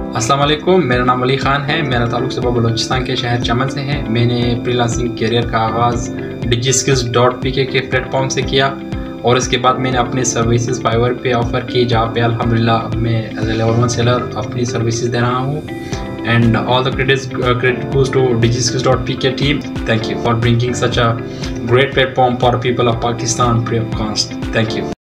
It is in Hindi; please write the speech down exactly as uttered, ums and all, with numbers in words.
अस्सलाम वालेकुम, मेरा नाम अली ख़ान है। मेरा ताल्लुक़ सुबह बलूचिस्तान के शहर चमन से है। मैंने फ्रीलांसिंग करियर का आगाज़ डिजिस्किल्स डॉट पी के के प्लेटफॉर्म से किया और इसके बाद मैंने अपनी सर्विसेज फाइवर पे ऑफ़र की, जहाँ पे अल्हम्दुलिल्लाह मैं as a level one seller अपनी सर्विसेज दे रहा हूँ। And all the credits credit goes to DigiSkills dot P K team. Thank you for bringing such a great platform for people of Pakistan free of cost. Thank you.